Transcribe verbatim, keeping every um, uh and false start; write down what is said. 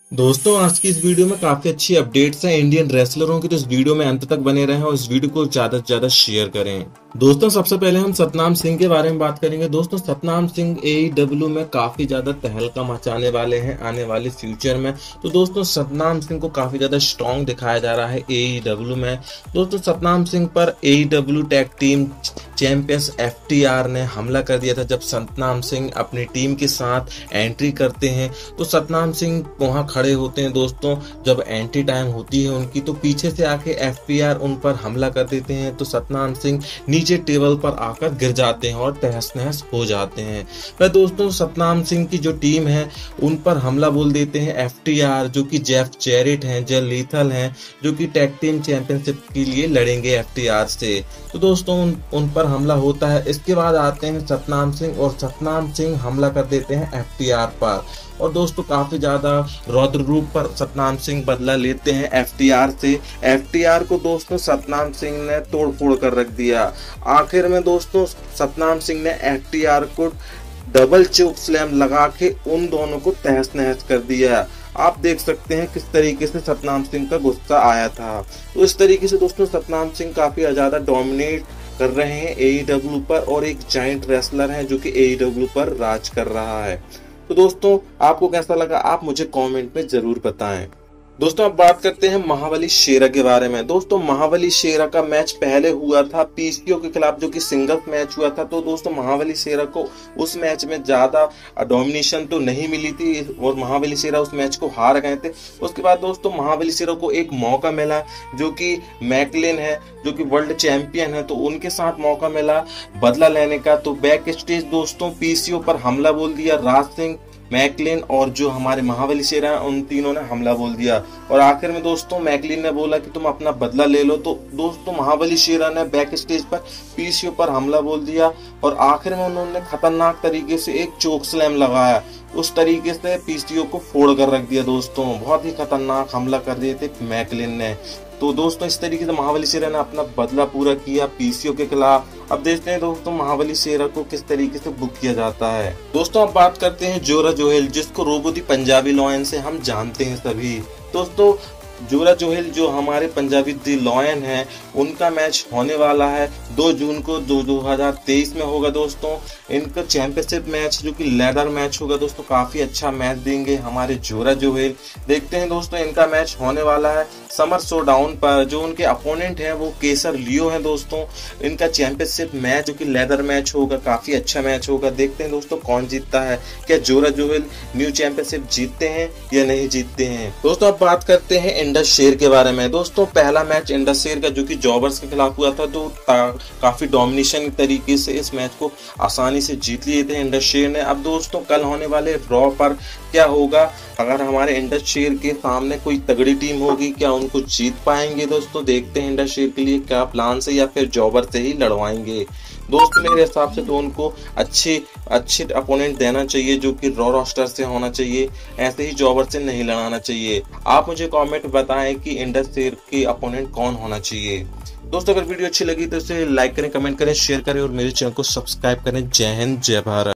दोस्तों आज की इस वीडियो में काफी अच्छी अपडेट्स हैं इंडियन रेसलरों की, तो इस वीडियो में अंत तक बने रहें और इस वीडियो को ज्यादा से ज्यादा शेयर करें। दोस्तों सबसे पहले हम सतनाम सिंह के बारे में बात करेंगे। दोस्तों सतनाम सिंह एईडब्ल्यू में काफी ज्यादा तहलका मचाने वाले हैं आने वाले फ्यूचर में। तो दोस्तों सतनाम सिंह को काफी ज्यादा स्ट्रॉन्ग दिखाया जा रहा है एईडब्ल्यू में। दोस्तों सतनाम सिंह पर AEW tag team champions FTR ने हमला कर दिया था। जब सतनाम सिंह अपनी टीम के साथ एंट्री करते हैं तो सतनाम सिंह वहां खड़े होते हैं। दोस्तों जब एंट्री टाइम होती है उनकी तो पीछे से आके एफटीआर उन पर हमला कर देते हैं। तो सतनाम सिंह नीचे टेबल पर आकर गिर जाते हैं और तहस नहस हो जाते हैं। वह दोस्तों सतनाम सिंह की जो टीम है उन पर हमला बोल देते हैं एफटीआर, जो कि जेफ जैरेट हैं, जे लीथल हैं, जो कि टैग टीम चैंपियनशिप के लिए लड़ेंगे एफटीआर से। तो दोस्तों उन, उन पर हमला होता है। इसके बाद आते हैं सतनाम सिंह और सतनाम सिंह हमला कर देते हैं एफटीआर पर। और दोस्तों काफी ज्यादा रौद्र रूप पर सतनाम सिंह बदला लेते हैं एफटीआर से। एफटीआर को दोस्तों सतनाम सिंह ने तोड़ फोड़ कर रख दिया। आखिर में दोस्तों सतनाम सिंह ने एफटीआर को डबल चोक स्लैम लगा के उन दोनों को तहस नहस कर दिया। आप देख सकते हैं किस तरीके से सतनाम सिंह का गुस्सा आया था। तो इस तरीके से दोस्तों सतनाम सिंह काफी ज्यादा डोमिनेट कर रहे हैं एईडब्ल्यू पर और एक जायंट रेसलर है जो कि एईडब्ल्यू पर राज कर रहा है। तो दोस्तों आपको कैसा लगा आप मुझे कमेंट में जरूर बताएं। दोस्तों अब बात करते हैं महाबली शेरा के बारे में। दोस्तों महाबली शेरा का मैच पहले हुआ था पीसीओ के खिलाफ, जो कि सिंगल्स मैच हुआ था। तो दोस्तों महाबली शेरा को उस मैच में ज्यादा डोमिनेशन तो नहीं मिली थी और महाबली शेरा उस मैच को हार गए थे। उसके बाद दोस्तों महाबली शेरा को एक मौका मिला, जो कि मैकलिन है, जो कि वर्ल्ड चैंपियन है, तो उनके साथ मौका मिला बदला लेने का। तो बैक स्टेज दोस्तों पीसीओ पर हमला बोल दिया। राज सिंह, मैकलिन और जो हमारे महाबली शेरा हैं उन तीनों ने हमला बोल दिया। और आखिर में दोस्तों मैकलिन ने बोला कि तुम अपना बदला ले लो। तो दोस्तों महाबली शेरा ने बैक स्टेज पर पीसीओ पर हमला बोल दिया और आखिर में उन्होंने खतरनाक तरीके से एक चोक स्लैम लगाया। उस तरीके से पीसीओ को फोड़ कर रख दिया। दोस्तों बहुत ही खतरनाक हमला कर दिए थे मैकलिन ने। तो दोस्तों इस तरीके से महाबली शेरा ने अपना बदला पूरा किया पीसीओ के खिलाफ। अब देखते हैं दोस्तों महाबली शेरा को किस तरीके से बुक किया जाता है। दोस्तों अब बात करते हैं जोरा जोहेल, जिसको रोबो दी पंजाबी लॉयन से हम जानते हैं सभी। दोस्तों जोरा जोहेल जो हमारे पंजाबी दी लॉयन है उनका मैच होने वाला है दो जून को जो दो हजार तेईस में होगा। दोस्तों इनका चैंपियनशिप मैच जो कि लेदर मैच होगा। दोस्तों काफी अच्छा मैच देंगे हमारे जोरा जोहेल। देखते हैं दोस्तों इनका मैच होने वाला है समर शोडाउन पर। जो उनके अपोनेंट हैं वो केसर लियो हैं। दोस्तों इनका चैंपियनशिप मैच जो कि लेदर मैच होगा, काफी अच्छा मैच होगा। देखते हैं दोस्तों कौन जीतता है, क्या जोरा जोहेल न्यू चैंपियनशिप जीतते हैं या नहीं जीतते हैं। दोस्तों अब बात करते हैं इंडस शेर के बारे में। दोस्तों पहला मैच इंडस शेर का जो कि जॉबर्स के खिलाफ हुआ था, तो काफी डोमिनेशन तरीके से इस मैच को आसानी से जीत लिए थे इंडस शेर ने। अब दोस्तों कल होने वाले रॉ पर क्या होगा, अगर हमारे इंडस शेर के सामने कोई तगड़ी टीम होगी क्या उनको जीत पाएंगे। दोस्तों देखते हैं इंडस शेर के लिए क्या प्लान है या फिर जॉबर से ही लड़वाएंगे। दोस्तों मेरे हिसाब से तो उनको अच्छे अच्छे अपोनेंट देना चाहिए जो कि रॉ रोस्टर से होना चाहिए, ऐसे ही जॉबर से नहीं लड़ाना चाहिए। आप मुझे कमेंट बताएं कि इंडस शेर के अपोनेंट कौन होना चाहिए। दोस्तों अगर वीडियो अच्छी लगी तो इसे लाइक करें, कमेंट करें, शेयर करें और मेरे चैनल को सब्सक्राइब करें। जय हिंद, जय भारत।